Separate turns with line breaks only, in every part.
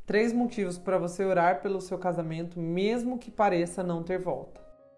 3 motivos para você orar pelo seu casamento, mesmo que pareça não ter volta.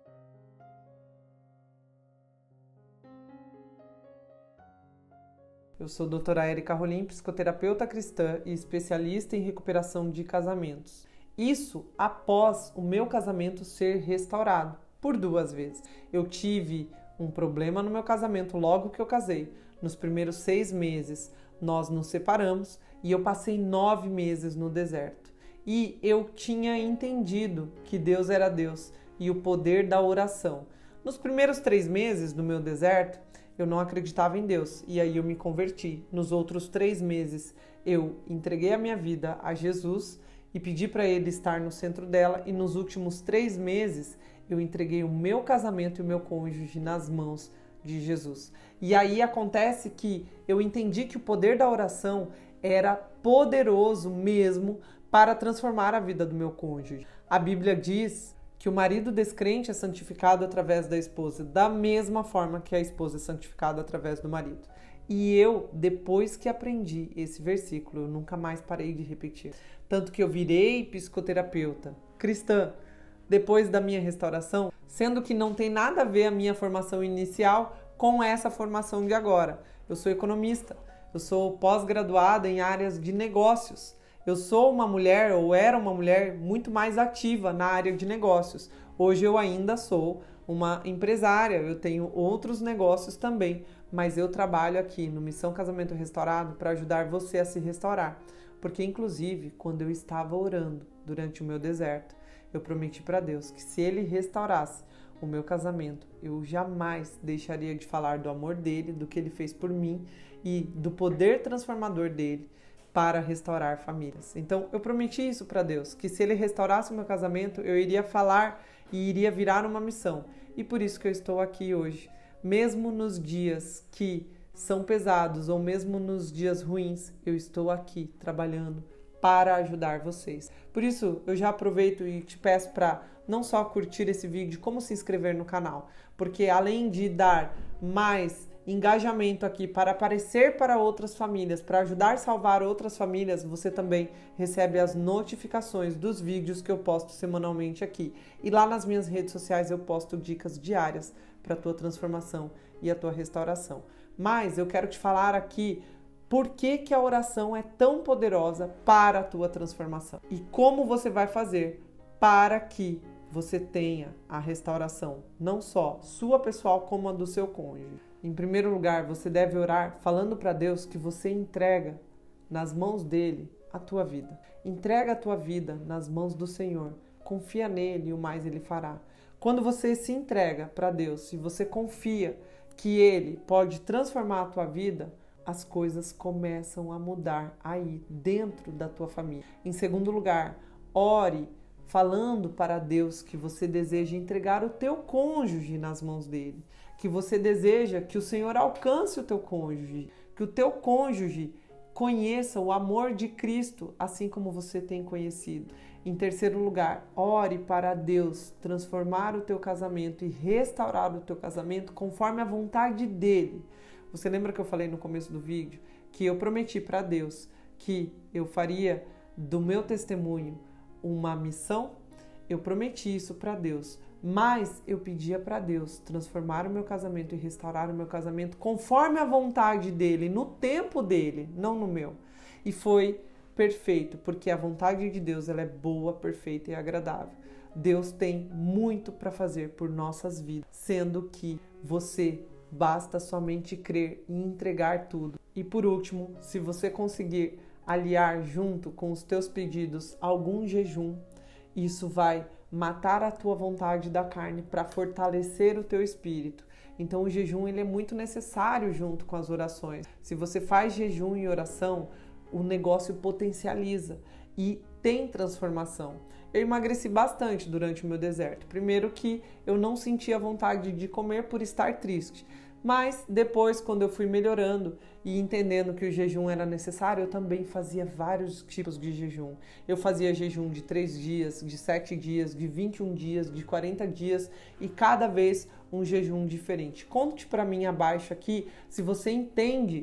Eu sou a doutora Érica Rolim, psicoterapeuta cristã e especialista em recuperação de casamentos. Isso após o meu casamento ser restaurado por 2 vezes. Eu tive um problema no meu casamento logo que eu casei. Nos primeiros 6 meses nós nos separamos e eu passei 9 meses no deserto. E eu tinha entendido que Deus era Deus e o poder da oração. Nos primeiros 3 meses do meu deserto, eu não acreditava em Deus e aí eu me converti. Nos outros 3 meses, eu entreguei a minha vida a Jesus e pedi para Ele estar no centro dela. E nos últimos 3 meses, eu entreguei o meu casamento e o meu cônjuge nas mãos de Jesus. E aí acontece que eu entendi que o poder da oração era poderoso mesmo para transformar a vida do meu cônjuge. A Bíblia diz que o marido descrente é santificado através da esposa, da mesma forma que a esposa é santificada através do marido. E eu, depois que aprendi esse versículo, eu nunca mais parei de repetir. Tanto que eu virei psicoterapeuta cristã depois da minha restauração, sendo que não tem nada a ver a minha formação inicial com essa formação de agora. Eu sou economista, eu sou pós-graduada em áreas de negócios. Eu sou uma mulher, ou era uma mulher, muito mais ativa na área de negócios. Hoje eu ainda sou uma empresária, eu tenho outros negócios também, mas eu trabalho aqui no Missão Casamento Restaurado para ajudar você a se restaurar. Porque, inclusive, quando eu estava orando durante o meu deserto, eu prometi para Deus que se Ele restaurasse o meu casamento, eu jamais deixaria de falar do amor dele, do que Ele fez por mim e do poder transformador dele para restaurar famílias. Então, eu prometi isso para Deus, que se Ele restaurasse o meu casamento, eu iria falar e iria virar uma missão. E por isso que eu estou aqui hoje. Mesmo nos dias que são pesados ou mesmo nos dias ruins, eu estou aqui trabalhando para ajudar vocês. Por isso, eu já aproveito e te peço para não só curtir esse vídeo, como se inscrever no canal, porque além de dar mais engajamento aqui para aparecer para outras famílias, para ajudar a salvar outras famílias, você também recebe as notificações dos vídeos que eu posto semanalmente aqui. E lá nas minhas redes sociais eu posto dicas diárias para a tua transformação e a tua restauração. Mas eu quero te falar aqui por que a oração é tão poderosa para a tua transformação e como você vai fazer para que você tenha a restauração, não só sua pessoal, como a do seu cônjuge. Em primeiro lugar, você deve orar falando para Deus que você entrega nas mãos dele a tua vida. Entrega a tua vida nas mãos do Senhor. Confia nele e o mais ele fará. Quando você se entrega para Deus e você confia que ele pode transformar a tua vida, as coisas começam a mudar aí dentro da tua família. Em segundo lugar, ore falando para Deus que você deseja entregar o teu cônjuge nas mãos dele, que você deseja que o Senhor alcance o teu cônjuge, que o teu cônjuge conheça o amor de Cristo, assim como você tem conhecido. Em terceiro lugar, ore para Deus transformar o teu casamento e restaurar o teu casamento conforme a vontade dele. Você lembra que eu falei no começo do vídeo que eu prometi para Deus que eu faria do meu testemunho uma missão? Eu prometi isso para Deus, mas eu pedia para Deus transformar o meu casamento e restaurar o meu casamento conforme a vontade dele, no tempo dele, não no meu. E foi perfeito, porque a vontade de Deus ela é boa, perfeita e agradável. Deus tem muito para fazer por nossas vidas, sendo que você basta somente crer e entregar tudo. E por último, se você conseguir aliar junto com os teus pedidos algum jejum, isso vai matar a tua vontade da carne para fortalecer o teu espírito. Então o jejum ele é muito necessário junto com as orações. Se você faz jejum e oração, o negócio potencializa e tem transformação. Eu emagreci bastante durante o meu deserto. Primeiro que eu não sentia vontade de comer por estar triste. Mas depois, quando eu fui melhorando e entendendo que o jejum era necessário, eu também fazia vários tipos de jejum. Eu fazia jejum de 3 dias, de 7 dias, de 21 dias, de 40 dias e cada vez um jejum diferente. Conte para mim abaixo aqui se você entende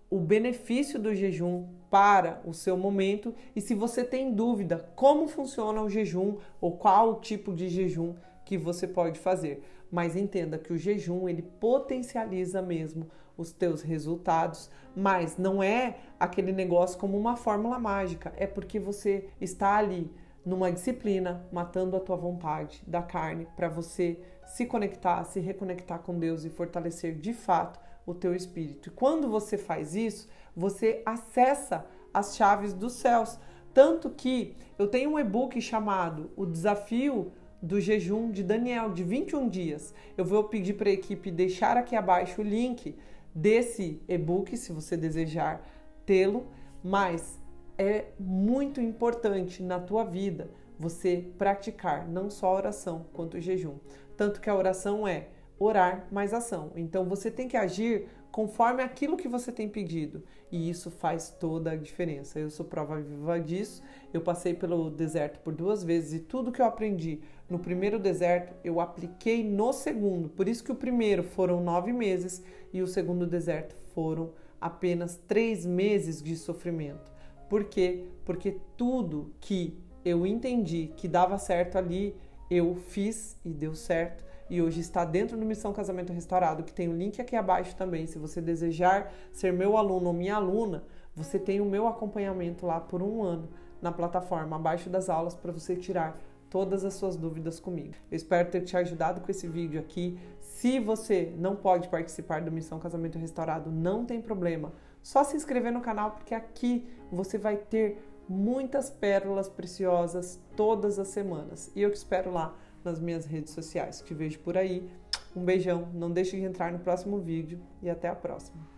o benefício do jejum para o seu momento e se você tem dúvida como funciona o jejum ou qual o tipo de jejum que você pode fazer. Mas entenda que o jejum, ele potencializa mesmo os teus resultados, mas não é aquele negócio como uma fórmula mágica, é porque você está ali numa disciplina, matando a tua vontade da carne para você se conectar, se reconectar com Deus e fortalecer de fato o teu espírito. E quando você faz isso, você acessa as chaves dos céus. Tanto que eu tenho um e-book chamado O Desafio do Jejum de Daniel, de 21 dias. Eu vou pedir para a equipe deixar aqui abaixo o link desse e-book, se você desejar tê-lo, mas é muito importante na tua vida você praticar não só a oração quanto o jejum. Tanto que a oração é orar mais ação. Então você tem que agir conforme aquilo que você tem pedido. E isso faz toda a diferença. Eu sou prova viva disso. Eu passei pelo deserto por 2 vezes e tudo que eu aprendi no primeiro deserto, eu apliquei no segundo. Por isso que o primeiro foram 9 meses e o segundo deserto foram apenas 3 meses de sofrimento. Por quê? Porque tudo que eu entendi que dava certo ali, eu fiz e deu certo. E hoje está dentro do Missão Casamento Restaurado, que tem o link aqui abaixo também. Se você desejar ser meu aluno ou minha aluna, você tem o meu acompanhamento lá por 1 ano na plataforma, abaixo das aulas, para você tirar todas as suas dúvidas comigo. Eu espero ter te ajudado com esse vídeo aqui. Se você não pode participar do Missão Casamento Restaurado, não tem problema. Só se inscrever no canal, porque aqui você vai ter muitas pérolas preciosas todas as semanas. E eu te espero lá nas minhas redes sociais. Te vejo por aí. Um beijão, não deixe de entrar no próximo vídeo e até a próxima.